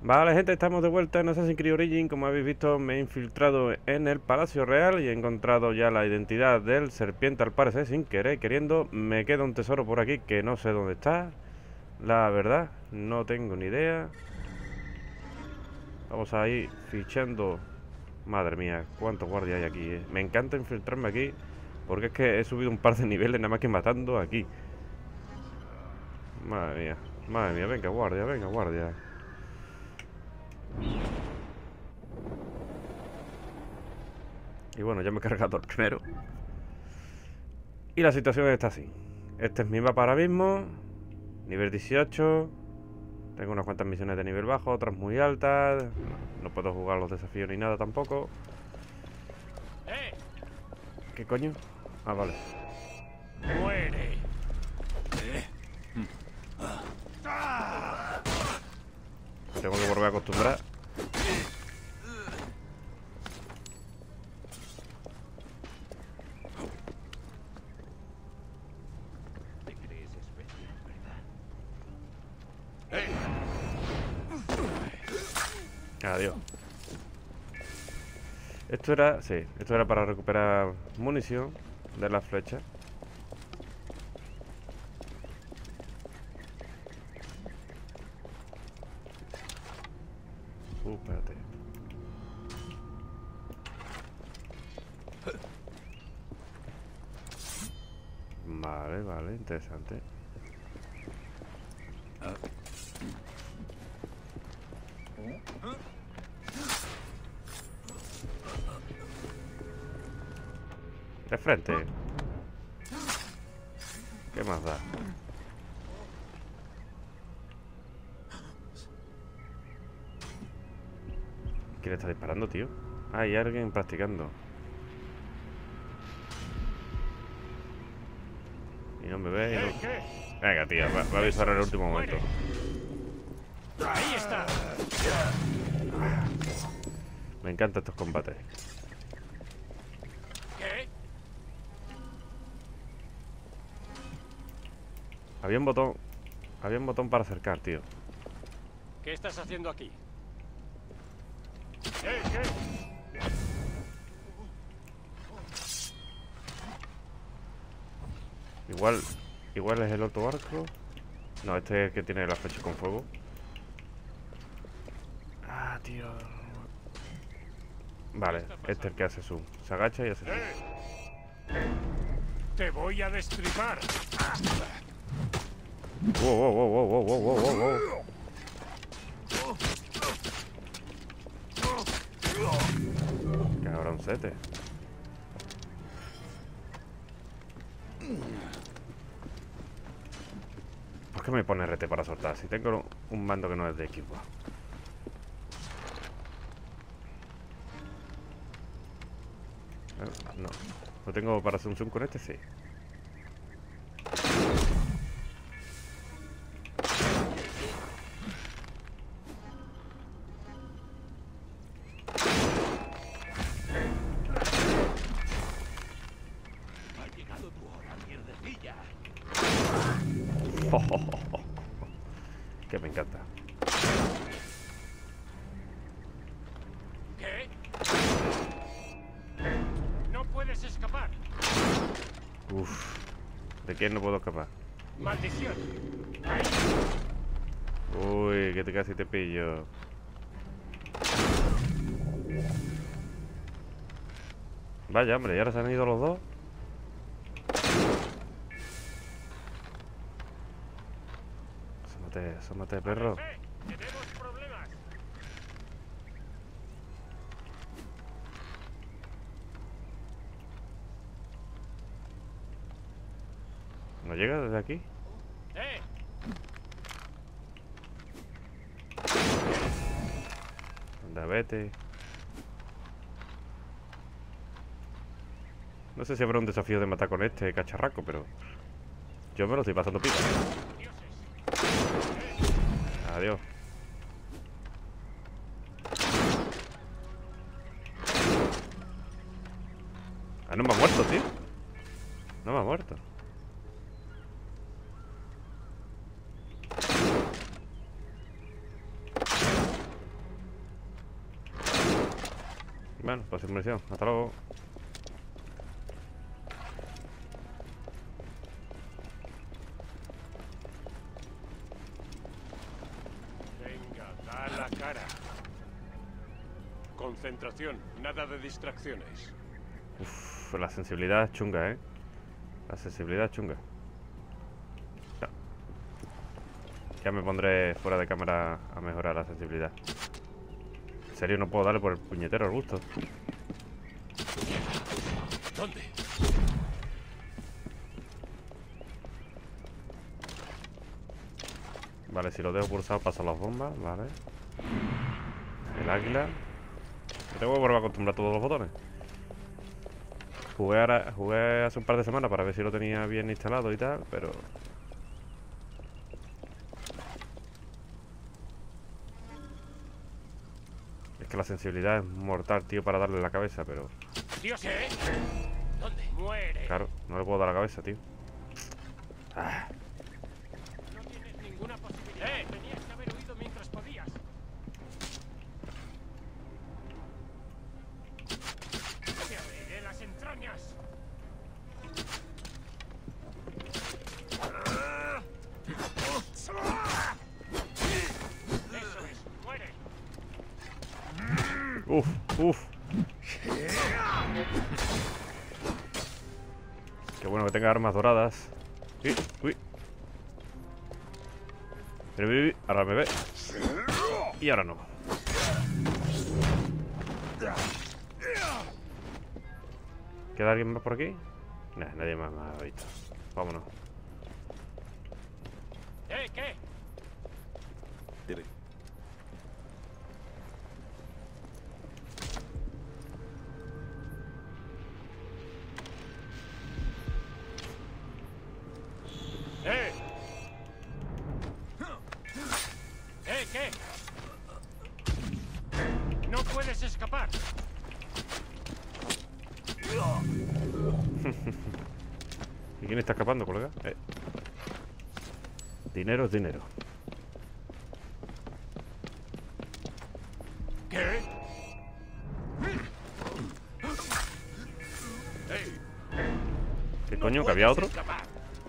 Vale, gente, estamos de vuelta en Assassin's Creed Origin. Como habéis visto, me he infiltrado en el Palacio Real y he encontrado ya la identidad del serpiente, al parecer, sin querer, queriendo. Me queda un tesoro por aquí que no sé dónde está. La verdad, no tengo ni idea. Vamos a ir fichando. Madre mía, cuántos guardias hay aquí, Me encanta infiltrarme aquí, porque es que he subido un par de niveles nada más que matando aquí. Madre mía, venga guardia, venga guardia. Y bueno, ya me he cargado el primero. Y la situación está así. Este es mi mapa ahora mismo. Nivel 18. Tengo unas cuantas misiones de nivel bajo, otras muy altas. No puedo jugar los desafíos ni nada tampoco. ¿Qué coño? Ah, vale. ¡Muere! Me tengo que volver a acostumbrar. Adiós. Esto era, sí, esto era para recuperar munición de las flechas. Espérate. Vale, vale, interesante. De frente. ¿Qué más da? ¿Quién está disparando, tío? Ah, hay alguien practicando. Y no me ve y no... Venga, tío, va a avisar en el último momento. ¡Ahí está! Me encantan estos combates. ¿Qué? Había un botón para acercar, tío. ¿Qué estás haciendo aquí? Igual es el otro arco. No, este es el que tiene la flecha con fuego. Ah, tío. Vale, este es el que hace zoom. Se agacha y hace zoom. ¡Te voy a destripar! Wow, wow, wow, wow, wow, wow, wow, wow. Cabroncete. ¿Por qué me pone RT para soltar? Si tengo un mando que no es de Xbox. No. ¿Lo tengo para hacer un zoom con este? Sí. Ha llegado tu hora, mierdecilla. Que me encanta. ¿Qué? ¡No puedes escapar! Uff. ¿De quién no puedo escapar? ¡Maldición! Uy, que te casi te pillo. Vaya, hombre, ¿y ahora se han ido los dos? Asómate, perro. ¡Tenemos problemas! ¿No llega desde aquí? Anda, vete. No sé si habrá un desafío de matar con este cacharraco, pero yo me lo estoy pasando pipa. Adiós. Ah, no me ha muerto, tío. No me ha muerto. Bueno, pues sin munición. Hasta luego. Venga, da la cara. Concentración, nada de distracciones. Uf, la sensibilidad es chunga, ¿eh? La sensibilidad es chunga. Ya. Ya me pondré fuera de cámara a mejorar la sensibilidad. En serio, no puedo darle por el puñetero al gusto. ¿Dónde? Vale, si lo dejo pulsado pasan las bombas, vale. El águila. Me tengo que volver a acostumbrar a todos los botones. Jugué hace un par de semanas para ver si lo tenía bien instalado y tal, pero... Es que la sensibilidad es mortal, tío, para darle la cabeza, pero... Dios, ¿eh? ¿Dónde? Muere. Claro, no le puedo dar la cabeza, tío. Ah, No tienes ninguna posibilidad. Tenías que haber huido mientras podías. Te abriré las entrañas. Eso es, muere. uf, uf. Qué bueno que tenga armas doradas. Uy, uy. Ahora me ve. Y ahora no. ¿Queda alguien más por aquí? Nah, nadie más me ha visto. Vámonos. ¿Qué? ¿Qué? No puedes escapar. ¿Y quién está escapando, colega? Dinero es dinero. ¿Qué? ¿Qué coño? ¿Que había otro? Escapar.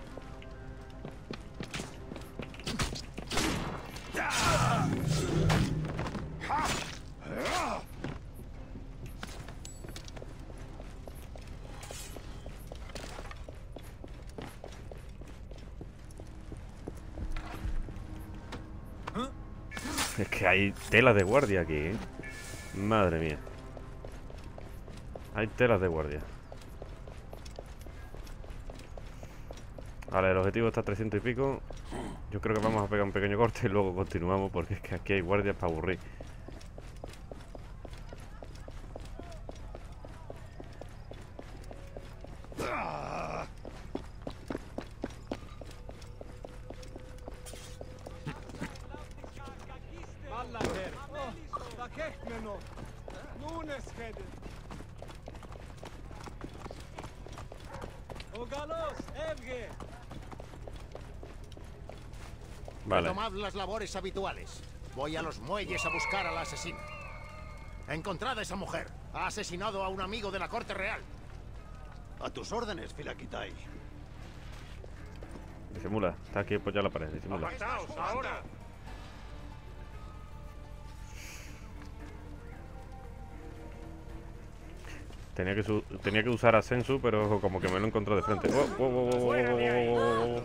Es que hay telas de guardia aquí, ¿eh? Madre mía. Hay telas de guardia. Vale, el objetivo está a 300 y pico. Yo creo que vamos a pegar un pequeño corte y luego continuamos, porque es que aquí hay guardias para aburrir. Vale. Retomad las labores habituales. Voy a los muelles a buscar a la asesina. Encontrad a esa mujer. Ha asesinado a un amigo de la corte real. A tus órdenes, Philakitai. Disimula. Está aquí apoyado la pared. Disimula. ¡Apartaos ahora! Tenía que usar a Sensu, pero como que me lo encontró de frente. ¡Fuera de ahí!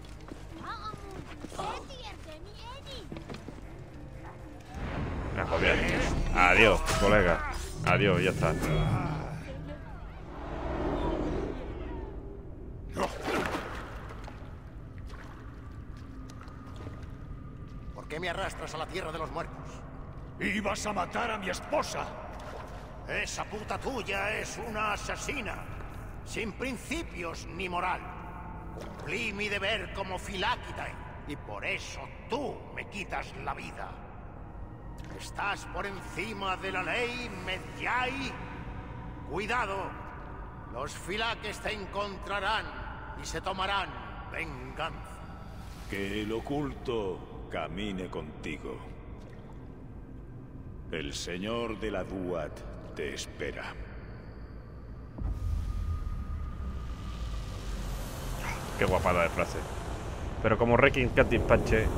Ah, pues bien. Adiós, colega. Adiós, ya está. ¿Por qué me arrastras a la tierra de los muertos? ¡Ibas a matar a mi esposa! Esa puta tuya es una asesina. Sin principios ni moral. Cumplí mi deber como Philakitai. Y por eso tú me quitas la vida. ¿Estás por encima de la ley, Medjay? ¡Cuidado! Los Philakes te encontrarán y se tomarán venganza. Que el oculto camine contigo. El señor de la Duat te espera. Qué guapada de frase. Pero como Requiem Cat Dispatche.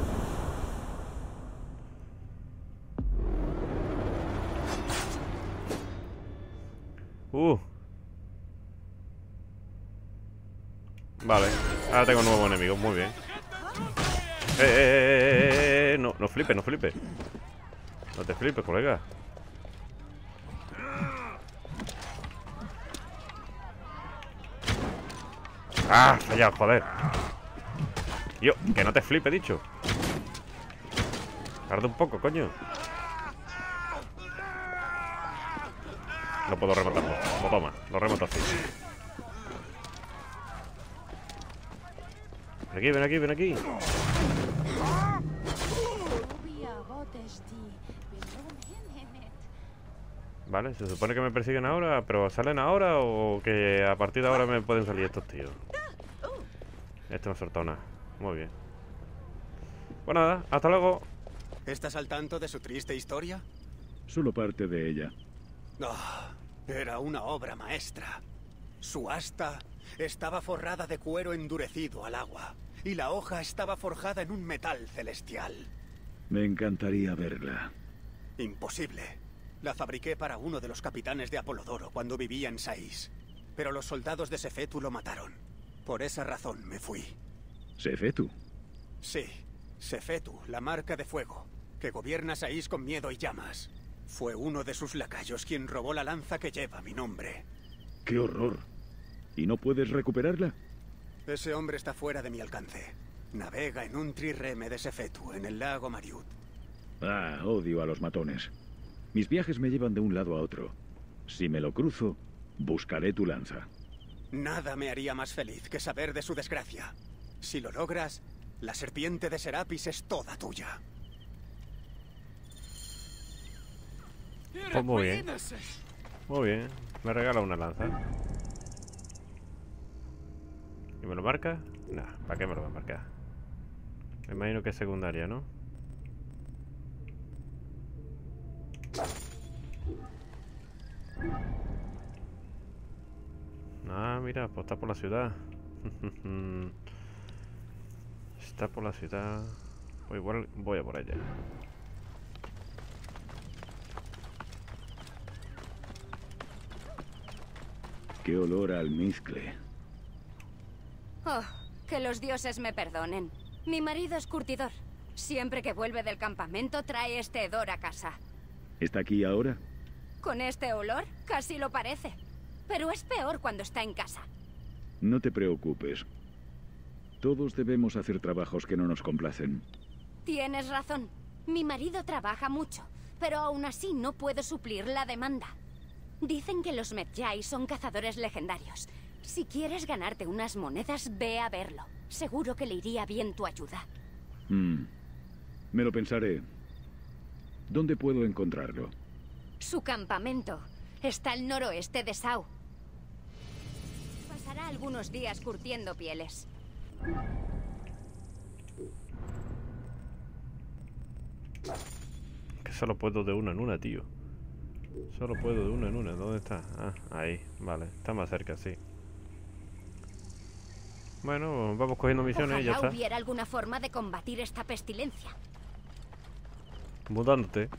Vale, ahora tengo nuevo enemigo, muy bien. No, no flipes, no flipes. No te flipes, colega. Ah, fallado, joder. Yo, que no te flipes, dicho. Tarda un poco, coño. No puedo rematarlo. Lo toma, lo remato así. Ven aquí, ven aquí, ven aquí. Vale, se supone que me persiguen ahora, pero ¿salen ahora o que a partir de ahora me pueden salir estos tíos? Este no ha soltado nada. Muy bien. Pues nada, hasta luego. ¿Estás al tanto de su triste historia? Solo parte de ella. Ah, era una obra maestra. Su asta estaba forrada de cuero endurecido al agua, y la hoja estaba forjada en un metal celestial. Me encantaría verla. Imposible. La fabriqué para uno de los capitanes de Apolodoro cuando vivía en Sais. Pero los soldados de Sefetu lo mataron. Por esa razón me fui. ¿Sefetu? Sí, Sefetu, la marca de fuego, que gobierna Sais con miedo y llamas. Fue uno de sus lacayos quien robó la lanza que lleva mi nombre. ¡Qué horror! ¿Y no puedes recuperarla? Ese hombre está fuera de mi alcance. Navega en un trireme de Sefetu, en el lago Mariut. Ah, odio a los matones. Mis viajes me llevan de un lado a otro. Si me lo cruzo, buscaré tu lanza. Nada me haría más feliz que saber de su desgracia. Si lo logras, la serpiente de Serapis es toda tuya. Pues muy bien. Muy bien. Me regala una lanza. ¿Y me lo marca? Nah, ¿para qué me lo va a marcar? Me imagino que es secundaria, ¿no? Ah, mira, pues está por la ciudad. Está por la ciudad. O igual voy a por allá. ¡Qué olor a almizcle! Oh, que los dioses me perdonen. Mi marido es curtidor. Siempre que vuelve del campamento trae este hedor a casa. ¿Está aquí ahora? Con este olor, casi lo parece. Pero es peor cuando está en casa. No te preocupes. Todos debemos hacer trabajos que no nos complacen. Tienes razón. Mi marido trabaja mucho, pero aún así no puedo suplir la demanda. Dicen que los Medjay son cazadores legendarios. Si quieres ganarte unas monedas, ve a verlo. Seguro que le iría bien tu ayuda. Me lo pensaré. ¿Dónde puedo encontrarlo? Su campamento está al noroeste de Sau. Pasará algunos días curtiendo pieles. Que solo puedo de una en una, tío. Solo puedo de una en una. ¿Dónde está? Ah, ahí. Vale, está más cerca, sí. Bueno, vamos cogiendo misiones y ya está. Ojalá hubiera alguna forma de combatir esta pestilencia. Mudándote.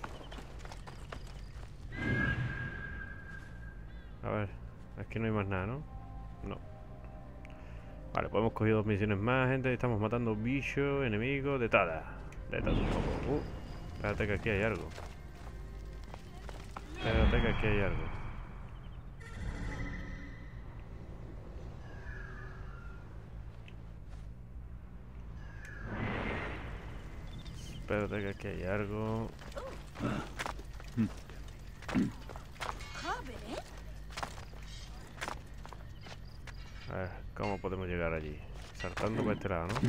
A ver, aquí no hay más nada, ¿no? No. Vale, pues hemos cogido 2 misiones más, gente. Estamos matando bichos, enemigos, de todo. De todo un poco. Espérate que aquí hay algo. Espérate que aquí hay algo. Espérate que aquí hay algo. A ver, ¿cómo podemos llegar allí? Saltando por este lado, ¿no?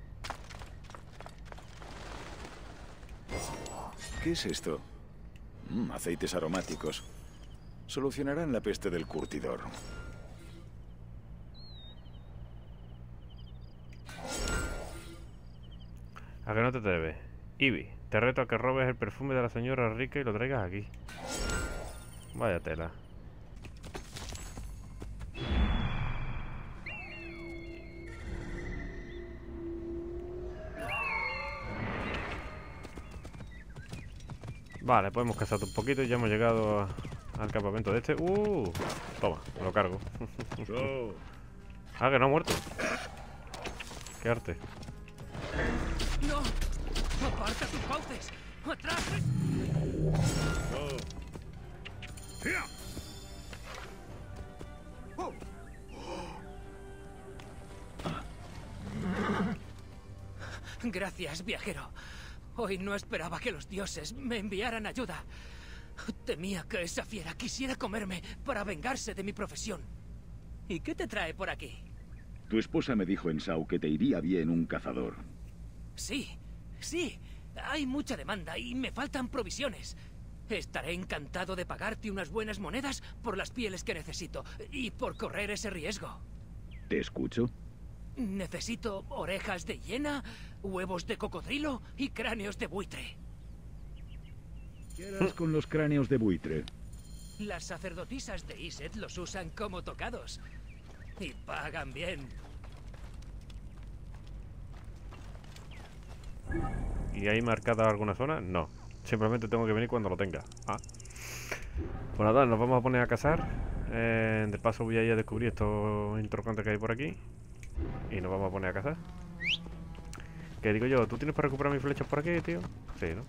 ¿Qué es esto? Aceites aromáticos. Solucionarán la peste del curtidor. ¿A que no te atreves? Ivy, te reto a que robes el perfume de la señora rica y lo traigas aquí. Vaya tela. Vale, podemos cazar un poquito y ya hemos llegado al campamento de este. Toma, me lo cargo. Ah, que no ha muerto. Qué arte. ¡No! ¡Aparta tus fauces! ¡Atrás! Gracias, viajero. Hoy no esperaba que los dioses me enviaran ayuda. Temía que esa fiera quisiera comerme para vengarse de mi profesión. ¿Y qué te trae por aquí? Tu esposa me dijo en Sau que te iría bien un cazador. Sí, sí. Hay mucha demanda y me faltan provisiones. Estaré encantado de pagarte unas buenas monedas por las pieles que necesito y por correr ese riesgo. ¿Te escucho? Necesito orejas de hiena, huevos de cocodrilo y cráneos de buitre. ¿Qué harás con los cráneos de buitre? Las sacerdotisas de Iset los usan como tocados. Y pagan bien. ¿Y hay marcada alguna zona? No. Simplemente tengo que venir cuando lo tenga. Pues nada, nos vamos a poner a cazar. De paso voy a ir a descubrir estos interrogantes que hay por aquí. Y nos vamos a poner a cazar. ¿Qué digo yo? ¿Tú tienes para recuperar mis flechas por aquí, tío? Sí, ¿no?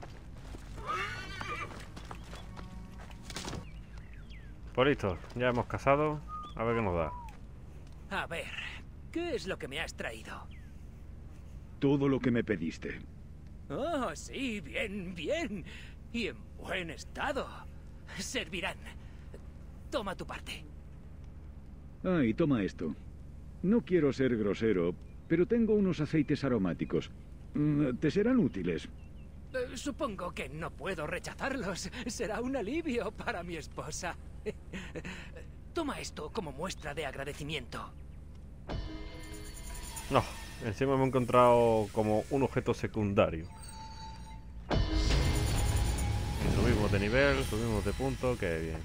Pues listo, ya hemos cazado. A ver qué nos da. A ver, ¿qué es lo que me has traído? Todo lo que me pediste. Oh, sí, bien, bien. Y en buen estado. Servirán. Toma tu parte. Y toma esto. No quiero ser grosero, pero tengo unos aceites aromáticos. Te serán útiles. Supongo que no puedo rechazarlos. Será un alivio para mi esposa. Toma esto como muestra de agradecimiento. No, encima me he encontrado como un objeto secundario. Y subimos de nivel, subimos de punto, qué bien.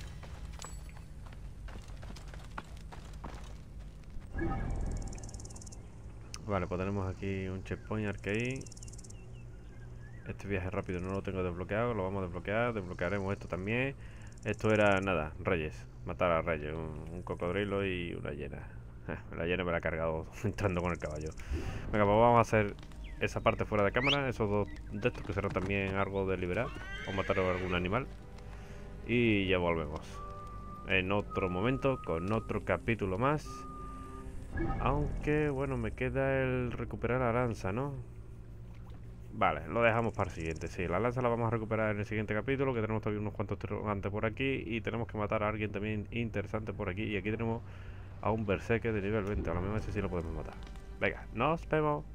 Vale, pues tenemos aquí un checkpoint arcade. Este viaje rápido no lo tengo desbloqueado, lo vamos a desbloquear. Desbloquearemos esto también. Esto era, nada, reyes. Matar a reyes, un cocodrilo y una hiena. La hiena me la ha cargado entrando con el caballo. Venga, pues vamos a hacer esa parte fuera de cámara. Esos dos de estos que será también algo de liberar. O matar a algún animal. Y ya volvemos en otro momento, con otro capítulo más. Aunque, bueno, me queda el recuperar la lanza, ¿no? Vale, lo dejamos para el siguiente. Sí, la lanza la vamos a recuperar en el siguiente capítulo, que tenemos todavía unos cuantos interrogantes por aquí. Y tenemos que matar a alguien también interesante por aquí. Y aquí tenemos a un berserker de nivel 20. A lo mejor ese sí lo podemos matar. Venga, nos vemos.